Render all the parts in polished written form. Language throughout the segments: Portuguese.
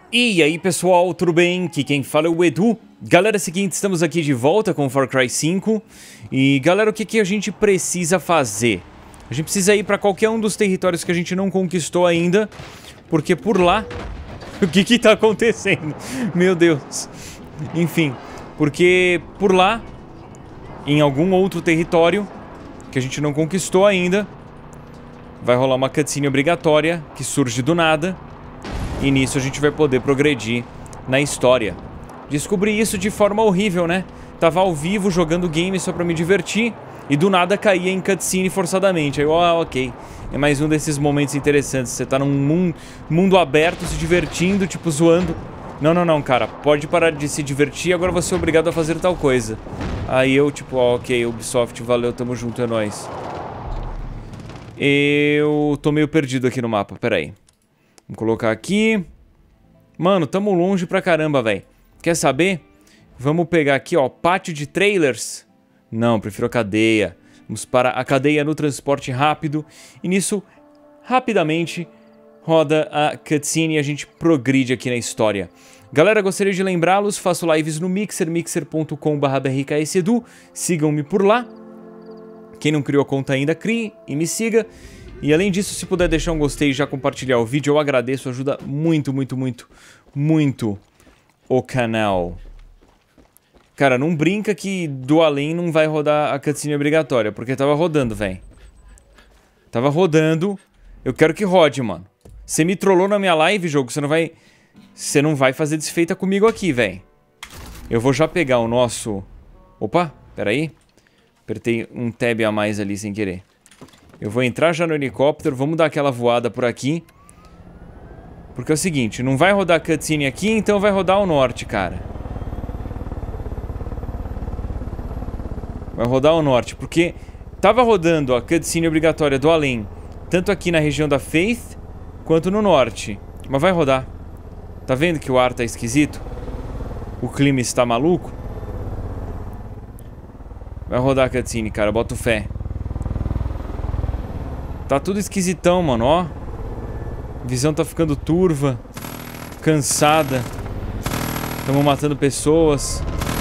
E aí pessoal, tudo bem? Aqui quem fala é o Edu. Galera, é o seguinte, estamos aqui de volta com o Far Cry 5. E galera, o que a gente precisa fazer? A gente precisa ir pra qualquer um dos territórios que a gente não conquistou ainda. Porque por lá... O que tá acontecendo? Meu Deus. Enfim, porque por lá, em algum outro território que a gente não conquistou ainda, vai rolar uma cutscene obrigatória que surge do nada. E nisso a gente vai poder progredir na história. Descobri isso de forma horrível, né? Tava ao vivo jogando game só pra me divertir e do nada caía em cutscene forçadamente. Aí eu, ok. É mais um desses momentos interessantes. Você tá num mundo aberto, se divertindo, tipo, zoando. Não, cara. Pode parar de se divertir, agora você é obrigado a fazer tal coisa. Aí eu, tipo, ok, Ubisoft, valeu, tamo junto, é nóis. Eu tô meio perdido aqui no mapa, peraí. Vamos colocar aqui. Mano, tamo longe pra caramba, velho. Quer saber? Vamos pegar aqui, ó, pátio de trailers. Não, prefiro a cadeia. Vamos para a cadeia no transporte rápido. E nisso, rapidamente, roda a cutscene e a gente progride aqui na história. Galera, gostaria de lembrá-los, faço lives no Mixer, mixer.com/brksedu. Sigam-me por lá. Quem não criou a conta ainda, crie e me siga. E além disso, se puder deixar um gostei e já compartilhar o vídeo, eu agradeço, ajuda muito o canal. Cara, não brinca que do além não vai rodar a cutscene obrigatória, porque tava rodando, velho. Tava rodando, eu quero que rode, mano. Você me trollou na minha live, jogo, você não vai fazer desfeita comigo aqui, velho. Eu vou já pegar o nosso... Opa, peraí. Apertei um tab a mais ali sem querer. Eu vou entrar já no helicóptero, vamos dar aquela voada por aqui. Porque é o seguinte, não vai rodar cutscene aqui, então vai rodar ao norte, cara. Vai rodar ao norte, porque tava rodando a cutscene obrigatória do além, tanto aqui na região da Faith, quanto no norte. Mas vai rodar. Tá vendo que o ar tá esquisito? O clima está maluco? Vai rodar a cutscene, cara, boto fé. Tá tudo esquisitão, mano, ó. A visão tá ficando turva. Cansada. Tamo matando pessoas.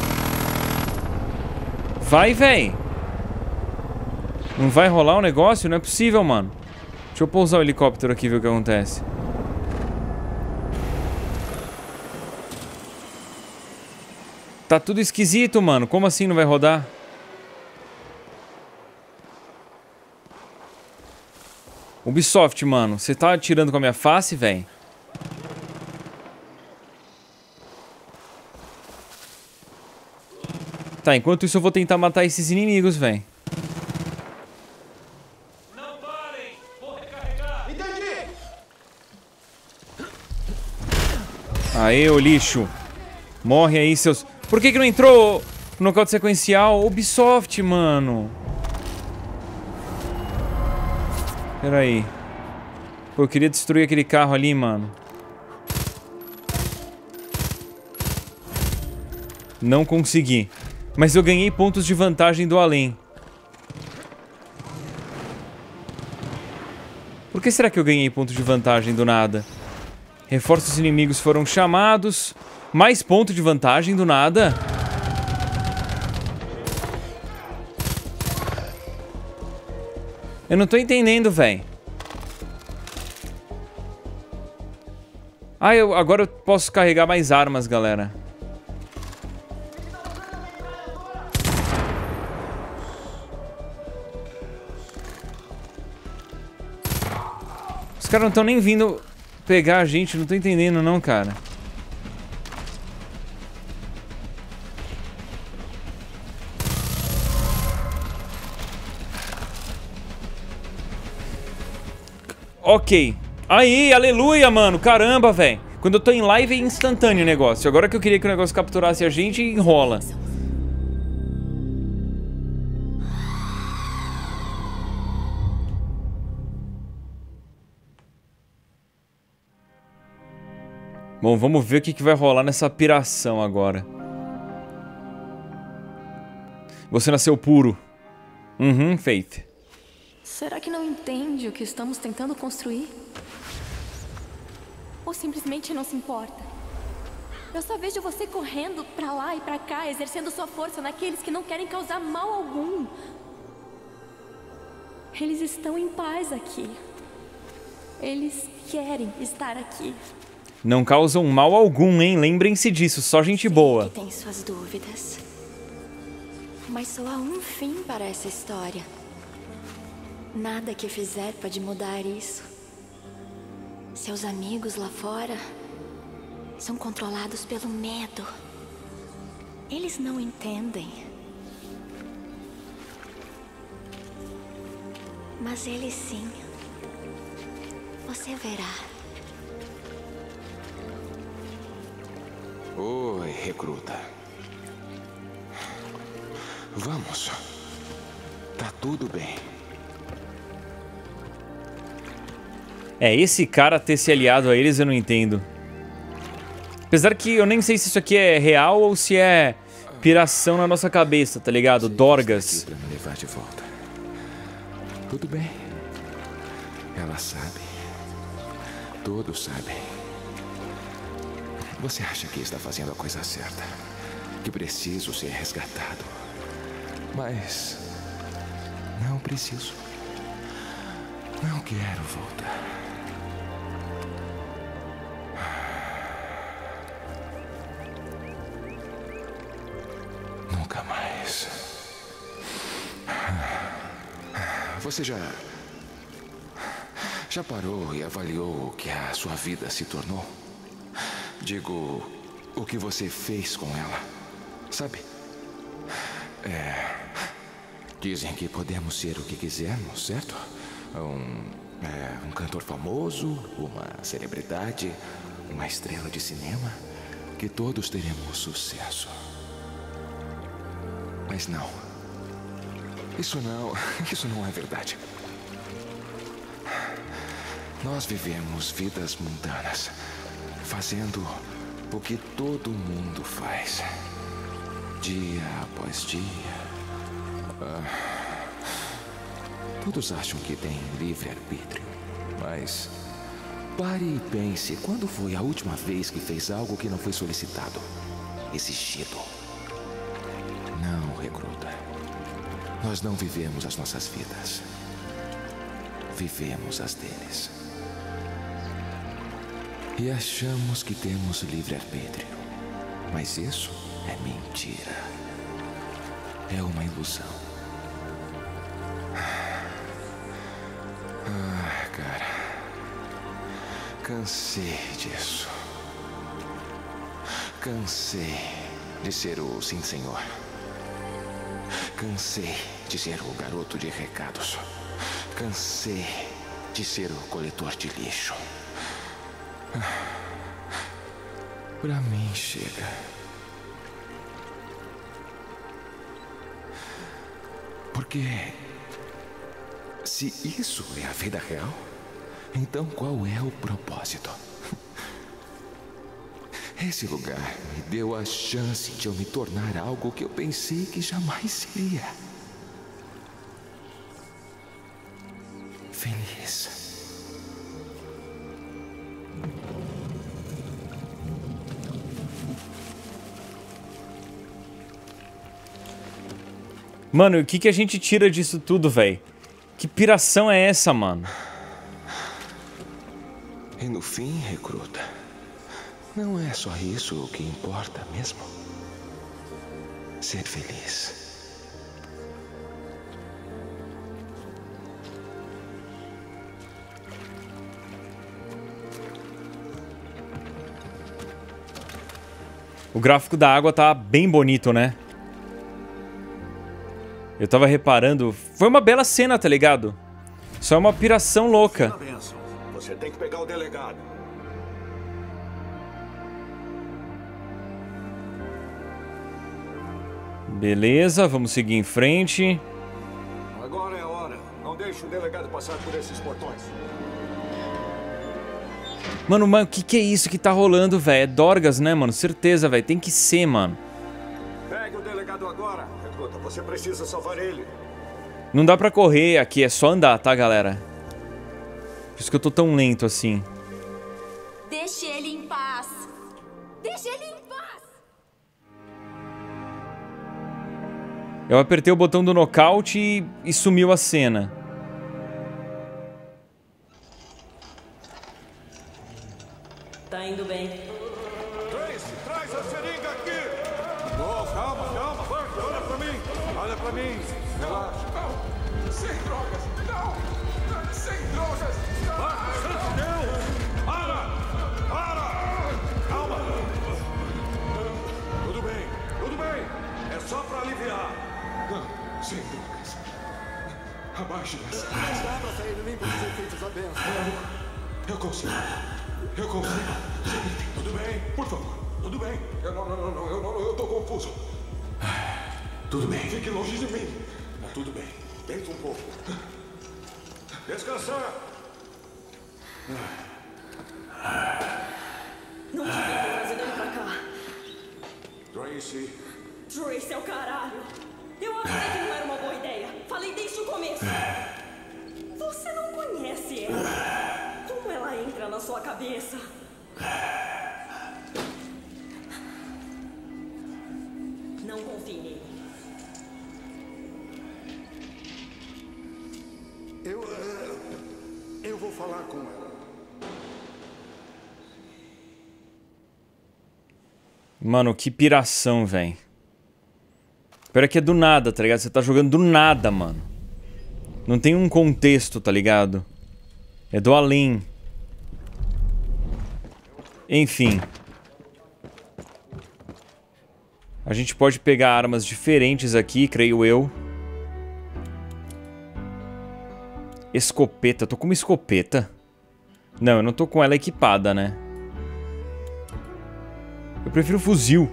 Vai, véi. Não vai rolar o negócio? Não é possível, mano. Deixa eu pousar o helicóptero aqui e ver o que acontece. Tá tudo esquisito, mano. Como assim não vai rodar? Ubisoft, mano, você tá atirando com a minha face, velho? Tá, enquanto isso eu vou tentar matar esses inimigos, velho. Não parem! Vou recarregar! Entendi! Aê, ô lixo. Morre aí, seus... Por que não entrou no nocaute sequencial? Ubisoft, mano. Pera aí. Pô, eu queria destruir aquele carro ali, mano. Não consegui. Mas eu ganhei pontos de vantagem do além. Por que será que eu ganhei pontos de vantagem do nada? Reforços inimigos foram chamados. Mais ponto de vantagem do nada? Eu não tô entendendo, velho. Ah, agora eu posso carregar mais armas, galera. Os caras não estão nem vindo pegar a gente, não tô entendendo não, cara. Ok. Aí, aleluia, mano. Caramba, velho. Quando eu tô em live é instantâneo o negócio. Agora que eu queria que o negócio capturasse a gente, enrola. Bom, vamos ver o que vai rolar nessa piração agora. Você nasceu puro. Faith. Será que não entende o que estamos tentando construir? Ou simplesmente não se importa? Eu só vejo você correndo pra lá e pra cá, exercendo sua força naqueles que não querem causar mal algum. Eles estão em paz aqui. Eles querem estar aqui. Não causam mal algum, hein? Lembrem-se disso, só gente boa. Sei que tem suas dúvidas. Mas só há um fim para essa história. Nada que fizer pode mudar isso. Seus amigos lá fora são controlados pelo medo. Eles não entendem. Mas eles sim. Você verá. Oi, recruta. Vamos. Tá tudo bem. Esse cara ter se aliado a eles eu não entendo. Apesar que eu nem sei se isso aqui é real ou se é piração na nossa cabeça, tá ligado? Dorgas. Pra me levar de volta. Tudo bem. Ela sabe. Todos sabem. Você acha que está fazendo a coisa certa? Que preciso ser resgatado. Mas não preciso. Não quero voltar. Nunca mais. Você já parou e avaliou o que a sua vida se tornou? Digo, o que você fez com ela, sabe? Dizem que podemos ser o que quisermos, certo? Um cantor famoso, uma celebridade, uma estrela de cinema, que todos teremos sucesso. Mas não. Isso não é verdade. Nós vivemos vidas mundanas, fazendo o que todo mundo faz, dia após dia. Todos acham que têm livre-arbítrio, mas pare e pense, quando foi a última vez que fez algo que não foi solicitado, exigido? Não, recruta. Nós não vivemos as nossas vidas. Vivemos as deles. E achamos que temos livre-arbítrio. Mas isso é mentira. É uma ilusão. Cara. Cansei disso. Cansei de ser o sim, senhor. Cansei de ser o garoto de recados. Cansei de ser o coletor de lixo. Pra mim chega. Porque se isso é a vida real, então qual é o propósito? Esse lugar me deu a chance de eu me tornar algo que eu pensei que jamais seria. Feliz. Mano, o que a gente tira disso tudo, velho? Que piração é essa, mano? E no fim, recruta, não é só isso o que importa mesmo? Ser feliz. O gráfico da água tá bem bonito, né? Eu tava reparando. Foi uma bela cena, tá ligado? Só é uma piração louca. Você tem que pegar o delegado. Beleza, vamos seguir em frente. Agora é a hora. Não deixe o delegado passar por esses portões. Mano, o que é isso que tá rolando, velho? É Dorgas, né, mano? Certeza, velho. Tem que ser, mano. Pegue o delegado agora. Recruta, você precisa salvar ele. Não dá pra correr aqui, é só andar, tá, galera? Por isso que eu tô tão lento assim. Deixe ele em paz. Deixe ele em paz. Eu apertei o botão do nocaute e sumiu a cena. Tá indo bem. Tracy, traz a seringa aqui! Oh, calma, calma, Burt, olha pra mim! Olha pra mim! Relaxa. Não! Sem drogas! Não! Sem drogas! Burt, santo Deus! Para! Calma! Tudo bem! É só pra aliviar! Não, sem drogas. Abaixe essa. Não dá pra sair limpo dos efeitos da benção. Eu consigo. Tudo bem? Por favor. Tudo bem? Não, eu tô confuso. Tudo bem. Fique longe de mim. Tá tudo bem. Deita um pouco. Descansar! Não devia ter trazido ele pra cá. Tracy. Trace é o caralho. Eu avisei que não era uma boa ideia. Falei desde o começo. Você não conhece ela. Como ela entra na sua cabeça? Não confie nele. Eu vou falar com ela. Mano, que piração, velho. Pior que é do nada, tá ligado? Você tá jogando do nada, mano. Não tem um contexto, tá ligado? É do além. Enfim. A gente pode pegar armas diferentes aqui, creio eu. Escopeta. Eu tô com uma escopeta? Não, eu não tô com ela equipada, né? Eu prefiro fuzil.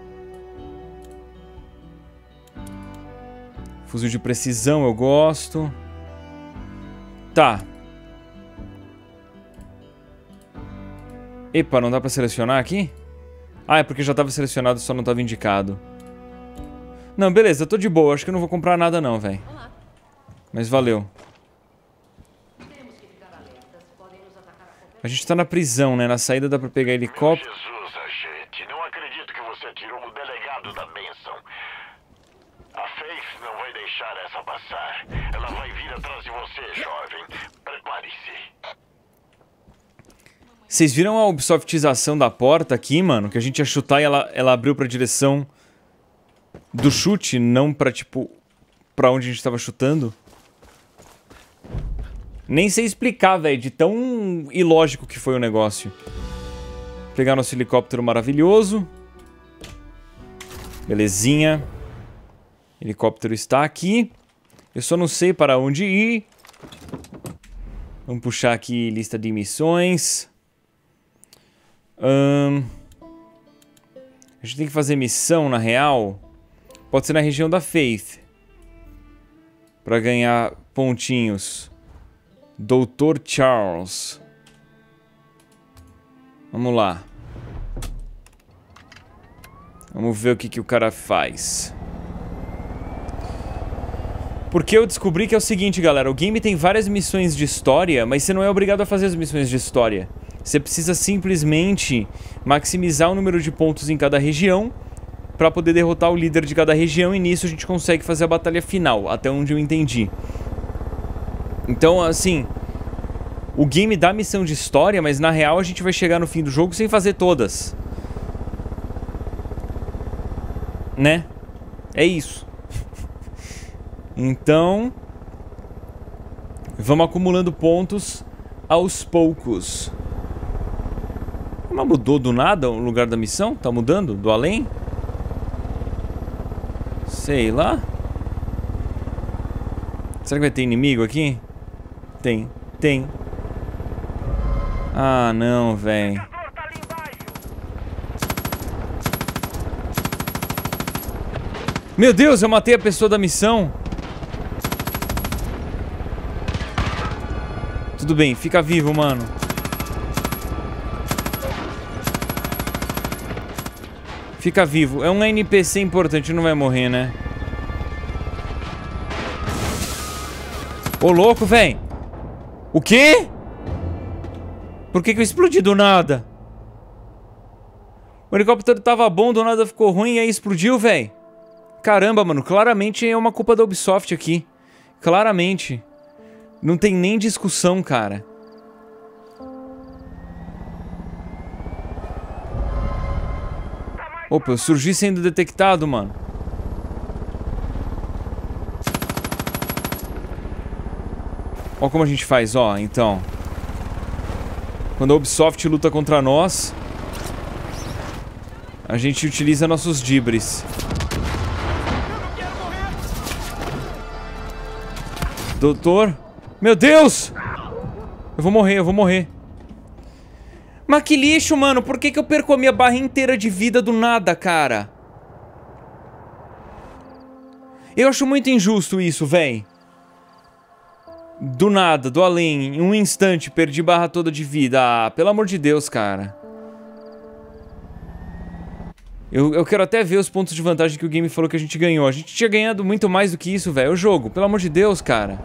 Fuzil de precisão eu gosto. Tá. Epa, não dá pra selecionar aqui? Ah, é porque já tava selecionado, só não tava indicado. Não, beleza, eu tô de boa. Acho que eu não vou comprar nada não, velho. Mas valeu. A gente tá na prisão, né? Na saída dá pra pegar helicóptero. Jesus, agente. Não acredito que você tirou o delegado da bênção. A Faith não vai deixar essa passar. Ela vai vir atrás de você, jovem. Prepare-se. Vocês viram a Ubisoftização da porta aqui, mano? Que a gente ia chutar e ela abriu pra direção do chute, não pra, tipo, pra onde a gente tava chutando. Nem sei explicar, velho, de tão ilógico que foi o negócio. Pegar nosso helicóptero maravilhoso. Belezinha. Helicóptero está aqui. Eu só não sei para onde ir. Vamos puxar aqui lista de missões. A gente tem que fazer missão, na real. Pode ser na região da Faith. Para ganhar pontinhos. Dr. Charles. Vamos lá. Vamos ver o que o cara faz. Porque eu descobri que é o seguinte, galera. O game tem várias missões de história, mas você não é obrigado a fazer as missões de história. Você precisa simplesmente maximizar o número de pontos em cada região para poder derrotar o líder de cada região, e nisso a gente consegue fazer a batalha final, até onde eu entendi. Então, assim, o game dá missão de história, mas na real a gente vai chegar no fim do jogo sem fazer todas. Né? É isso. Então, vamos acumulando pontos aos poucos. Mas mudou do nada o lugar da missão? Tá mudando? Do além? Sei lá. Será que vai ter inimigo aqui? Tem. Tem. Ah, não, velho. Meu Deus, eu matei a pessoa da missão. Tudo bem, fica vivo, mano. Fica vivo. É um NPC importante, não vai morrer, né? Ô, louco, velho. O quê? Por que eu explodi do nada? O helicóptero tava bom, do nada ficou ruim e aí explodiu, velho. Caramba, mano. Claramente é uma culpa da Ubisoft aqui. Claramente. Não tem nem discussão, cara. Opa, eu surgi sendo detectado, mano. Ó como a gente faz, ó, então. Quando a Ubisoft luta contra nós, a gente utiliza nossos dibres. Doutor? Meu Deus! Eu vou morrer, eu vou morrer. Mas que lixo, mano. Por que eu perco a minha barra inteira de vida do nada, cara? Eu acho muito injusto isso, véi. Do nada, do além, em um instante, perdi barra toda de vida. Ah, pelo amor de Deus, cara. Eu quero até ver os pontos de vantagem que o game falou que a gente ganhou. A gente tinha ganhado muito mais do que isso, velho. O jogo, pelo amor de Deus, cara.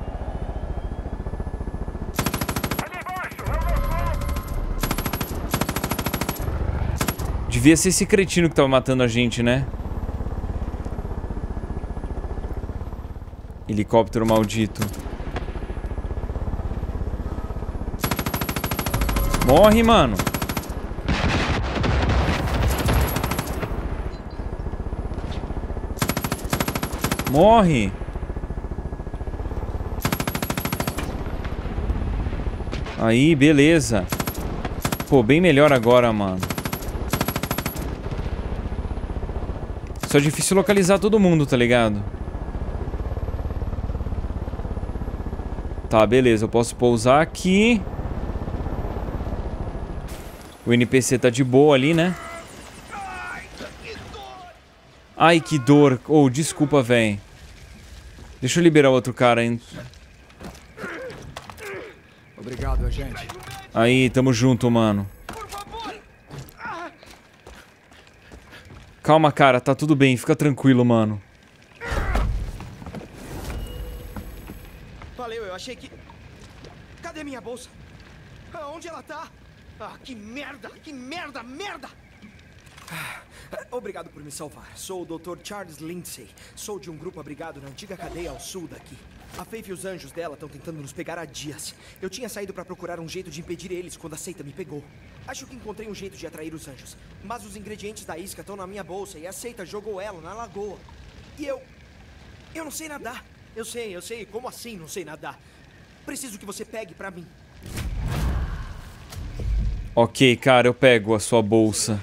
Devia ser esse cretino que tava matando a gente, né? Helicóptero maldito. Morre, mano. Morre. Aí, beleza. Pô, bem melhor agora, mano. Só é difícil localizar todo mundo, tá ligado? Tá, beleza. Eu posso pousar aqui. O NPC tá de boa ali, né? Ai, que dor. Oh, desculpa, véi. Deixa eu liberar o outro cara, hein? Obrigado, agente. Aí, tamo junto, mano. Calma, cara. Tá tudo bem. Fica tranquilo, mano. Valeu, eu achei que... Cadê minha bolsa? Onde ela tá? Ah, que merda! Que merda! Merda! Obrigado por me salvar. Sou o Dr. Charles Lindsay. Sou de um grupo abrigado na antiga cadeia ao sul daqui. A Faith e os anjos dela estão tentando nos pegar há dias. Eu tinha saído para procurar um jeito de impedir eles quando a seita me pegou. Acho que encontrei um jeito de atrair os anjos. Mas os ingredientes da isca estão na minha bolsa e a seita jogou ela na lagoa. E eu não sei nadar. Eu sei. Como assim não sei nadar? Preciso que você pegue para mim. Ok, cara, eu pego a sua bolsa.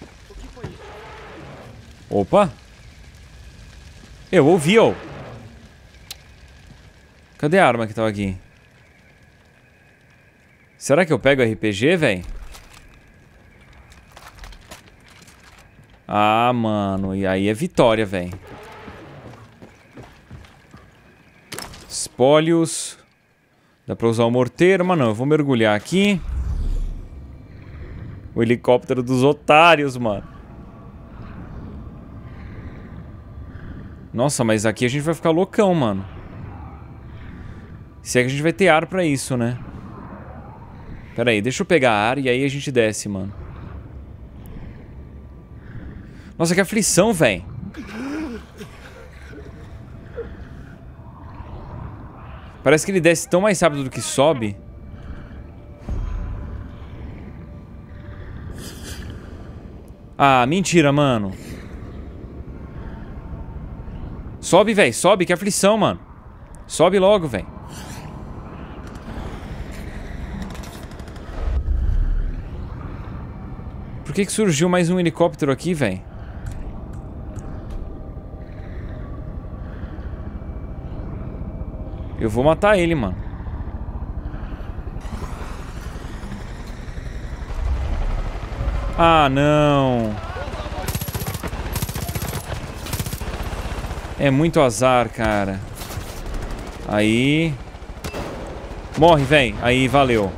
Opa! Eu ouvi, ó. Cadê a arma que tava aqui? Será que eu pego RPG, velho? Ah, mano. E aí é vitória, velho. Espólios. Dá pra usar o morteiro, mas não. Eu vou mergulhar aqui. O helicóptero dos otários, mano. Nossa, mas aqui a gente vai ficar loucão, mano. Se é que a gente vai ter ar pra isso, né? Pera aí, deixa eu pegar ar e aí a gente desce, mano. Nossa, que aflição, velho. Parece que ele desce tão mais rápido do que sobe. Ah, mentira, mano. Sobe, velho. Sobe, que aflição, mano. Sobe logo, velho. Por que surgiu mais um helicóptero aqui, velho? Eu vou matar ele, mano. Ah, não. É muito azar, cara. Aí. Morre, véi. Aí, valeu.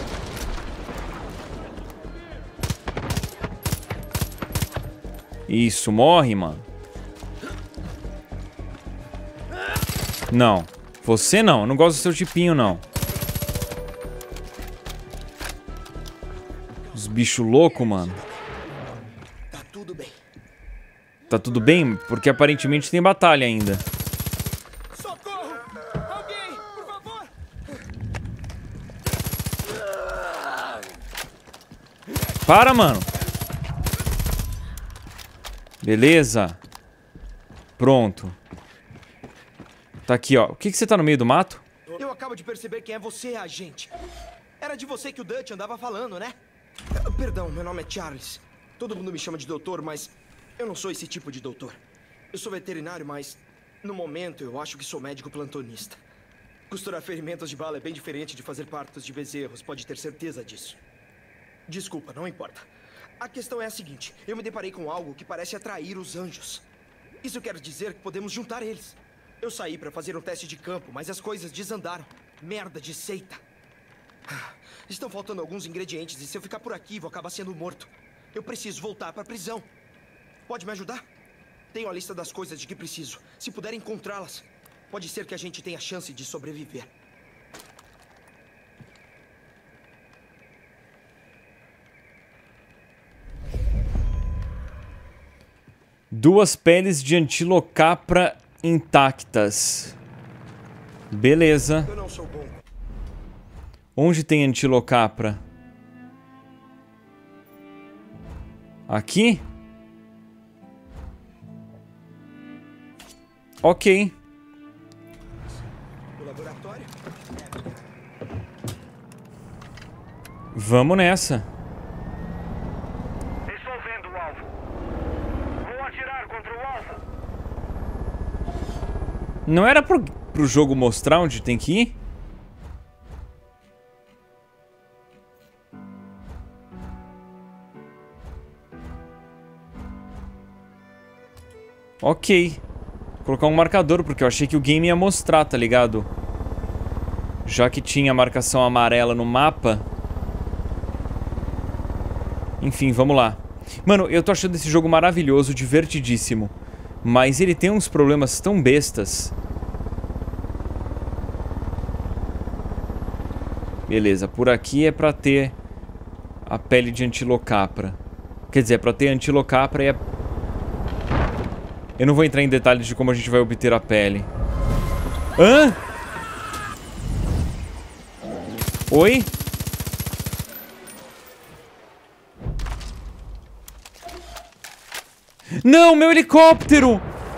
Isso, morre, mano. Não. Você não. Eu não gosto do seu tipinho, não. Os bichos loucos, mano. tudo bem. Tá tudo bem? Porque aparentemente tem batalha ainda. Socorro! Alguém, por favor! Para, mano. Beleza. Pronto. Tá aqui, ó. O que você tá no meio do mato? Eu acabo de perceber quem é você, agente. Era de você que o Dutch andava falando, né? Perdão, meu nome é Charles. Todo mundo me chama de doutor, mas eu não sou esse tipo de doutor. Eu sou veterinário, mas no momento eu acho que sou médico plantonista. Costurar ferimentos de bala é bem diferente de fazer partos de bezerros, pode ter certeza disso. Desculpa, não importa. A questão é a seguinte, eu me deparei com algo que parece atrair os anjos. Isso quer dizer que podemos juntar eles. Eu saí para fazer um teste de campo, mas as coisas desandaram. Merda de seita. Estão faltando alguns ingredientes e se eu ficar por aqui, vou acabar sendo morto. Eu preciso voltar para a prisão. Pode me ajudar? Tenho a lista das coisas de que preciso. Se puder encontrá-las, pode ser que a gente tenha chance de sobreviver. Duas peles de antilocapra intactas. Beleza. Eu não sou bom. Onde tem antilocapra? Aqui? Ok. O laboratório? Vamos nessa. Estou vendo o alvo. Vou atirar contra o alvo. Não era pro jogo mostrar onde tem que ir? Ok. Vou colocar um marcador, porque eu achei que o game ia mostrar, tá ligado? Já que tinha marcação amarela no mapa. Enfim, vamos lá. Mano, eu tô achando esse jogo maravilhoso, divertidíssimo. Mas ele tem uns problemas tão bestas. Beleza, por aqui é pra ter a pele de antilocapra. Quer dizer, é pra ter antilocapra e a... Eu não vou entrar em detalhes de como a gente vai obter a pele. Hã? Oi? Não, meu helicóptero!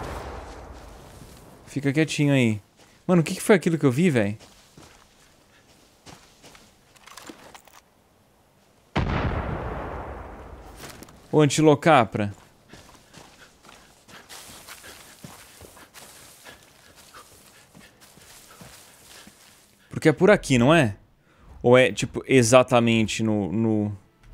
Fica quietinho aí. Mano, o que foi aquilo que eu vi, velho? Ô, antilocapra. Porque é por aqui, não é? Ou é, tipo, exatamente no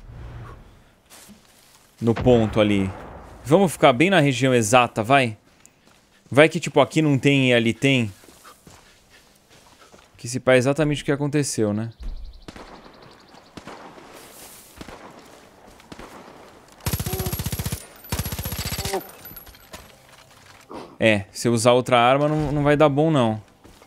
ponto ali? Vamos ficar bem na região exata, vai? Vai que, tipo, aqui não tem e ali tem. Que se pá é exatamente o que aconteceu, né? É, se eu usar outra arma não vai dar bom, não.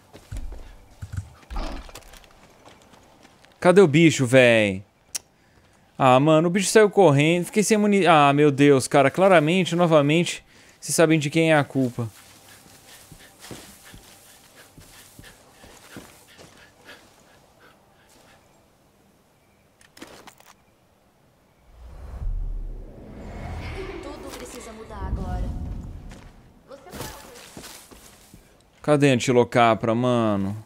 Cadê o bicho, véi? Ah, mano, o bicho saiu correndo. Fiquei sem munição. Ah, meu Deus, cara. Claramente, novamente, vocês sabem de quem é a culpa. Tudo precisa mudar agora. Cadê a antilocapra, mano?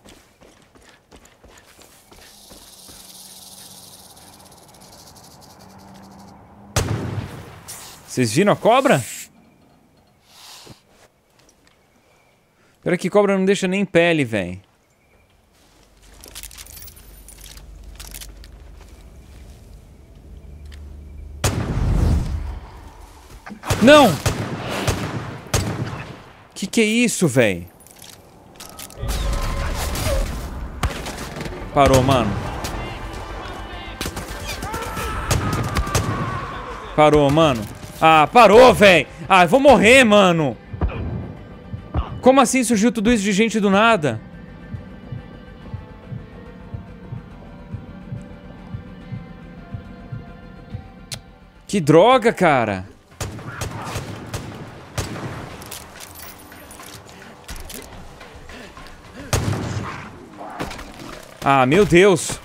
Vocês viram a cobra? Pera que cobra não deixa nem pele, velho. Não! Que é isso, velho? Parou, mano. Parou, mano. Ah, parou, velho. Ah, eu vou morrer, mano. Como assim surgiu tudo isso de gente do nada? Que droga, cara. Ah, meu Deus.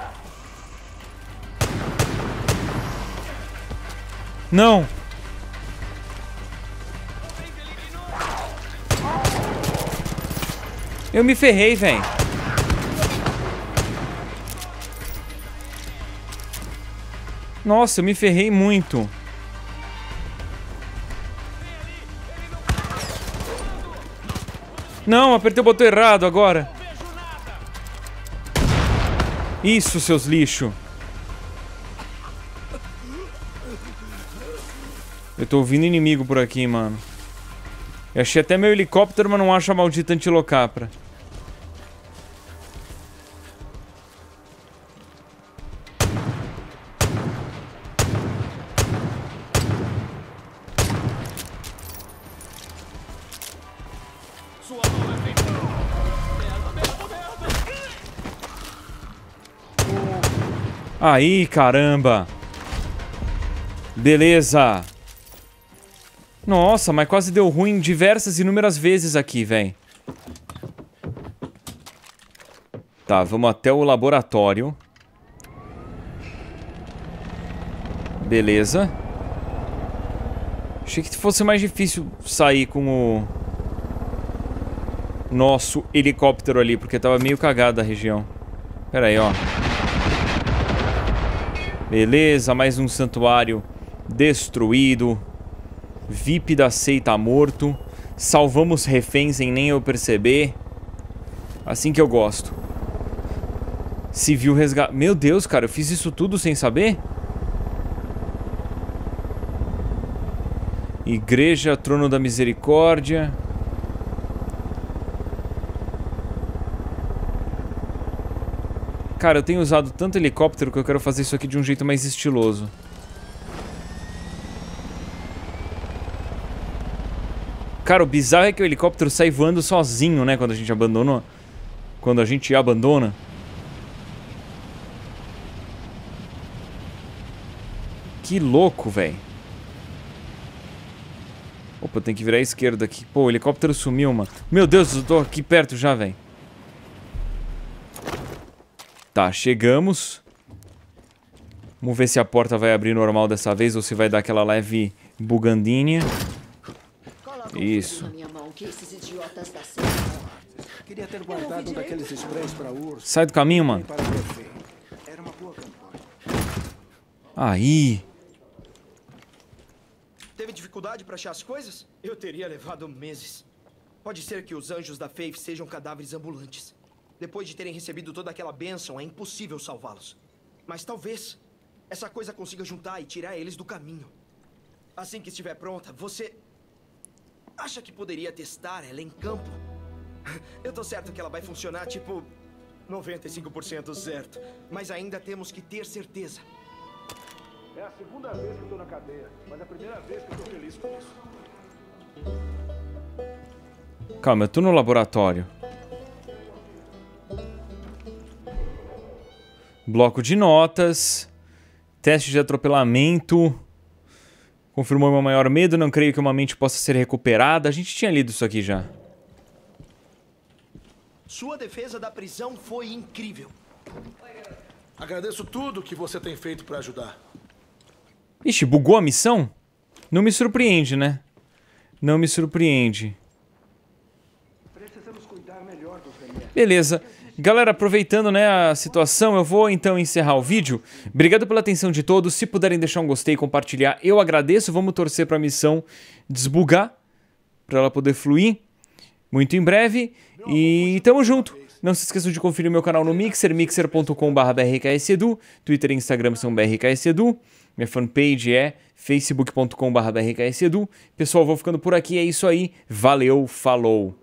Não. Eu me ferrei, velho. Nossa, eu me ferrei muito. Não, apertei o botão errado agora. Isso, seus lixos. Eu tô ouvindo inimigo por aqui, mano. Eu achei até meu helicóptero, mas não acho a maldita antilocapra. Aí, caramba. Beleza. Nossa, mas quase deu ruim diversas e inúmeras vezes aqui, velho. Tá, vamos até o laboratório. Beleza. Achei que fosse mais difícil sair com o nosso helicóptero ali, porque tava meio cagada a região. Pera aí, ó. Beleza, mais um santuário destruído. VIP da seita morto. Salvamos reféns sem nem eu perceber. Assim que eu gosto. Civil resgate... Meu Deus, cara, eu fiz isso tudo sem saber? Igreja, Trono da Misericórdia. Cara, eu tenho usado tanto helicóptero que eu quero fazer isso aqui de um jeito mais estiloso. Cara, o bizarro é que o helicóptero sai voando sozinho, né? Quando a gente abandona. Quando a gente abandona. Que louco, velho. Opa, tem que virar à esquerda aqui. Pô, o helicóptero sumiu, mano. Meu Deus, eu tô aqui perto já, velho. Tá, chegamos. Vamos ver se a porta vai abrir normal dessa vez ou se vai dar aquela leve bugandinha. Isso. Queria ter guardado um daqueles sprays para urso. Sai do caminho, mano. Era uma boa campanha. Aí. Teve dificuldade para achar as coisas? Eu teria levado meses. Pode ser que os anjos da Faith sejam cadáveres ambulantes. Depois de terem recebido toda aquela bênção, é impossível salvá-los. Mas talvez essa coisa consiga juntar e tirar eles do caminho. Assim que estiver pronta, você... acha que poderia testar ela em campo? Eu tô certo que ela vai funcionar, tipo... 95% certo. Mas ainda temos que ter certeza. É a segunda vez que eu tô na cadeia, mas é a primeira vez que eu tô feliz com isso. Calma, eu tô no laboratório. Bloco de notas. Teste de atropelamento. Confirmou meu maior medo. Não creio que uma mente possa ser recuperada. A gente tinha lido isso aqui já. Sua defesa da prisão foi incrível. Agradeço tudo que você tem feito para ajudar. Ixi, bugou a missão? Não me surpreende, né? Não me surpreende. Precisamos cuidar melhor dos remédios. Beleza. Galera, aproveitando, né, a situação, eu vou então encerrar o vídeo. Obrigado pela atenção de todos. Se puderem deixar um gostei e compartilhar, eu agradeço. Vamos torcer para a missão desbugar, para ela poder fluir muito em breve. E tamo junto. Não se esqueçam de conferir meu canal no Mixer, mixer.com/brksedu. Twitter e Instagram são brksedu. Minha fanpage é facebook.com/brksedu. Pessoal, vou ficando por aqui. É isso aí. Valeu, falou.